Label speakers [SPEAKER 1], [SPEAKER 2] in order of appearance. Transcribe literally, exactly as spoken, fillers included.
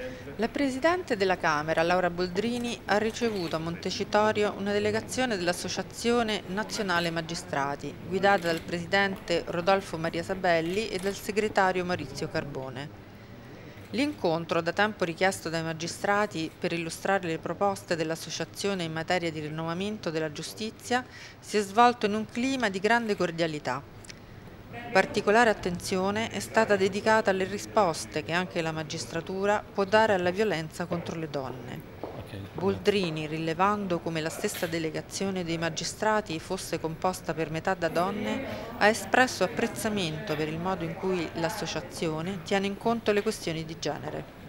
[SPEAKER 1] La Presidente della Camera, Laura Boldrini, ha ricevuto a Montecitorio una delegazione dell'Associazione Nazionale Magistrati, guidata dal Presidente Rodolfo Maria Sabelli e dal Segretario Maurizio Carbone. L'incontro, da tempo richiesto dai magistrati per illustrare le proposte dell'Associazione in materia di rinnovamento della giustizia, si è svolto in un clima di grande cordialità. Particolare attenzione è stata dedicata alle risposte che anche la magistratura può dare alla violenza contro le donne. Boldrini, rilevando come la stessa delegazione dei magistrati fosse composta per metà da donne, ha espresso apprezzamento per il modo in cui l'associazione tiene in conto le questioni di genere.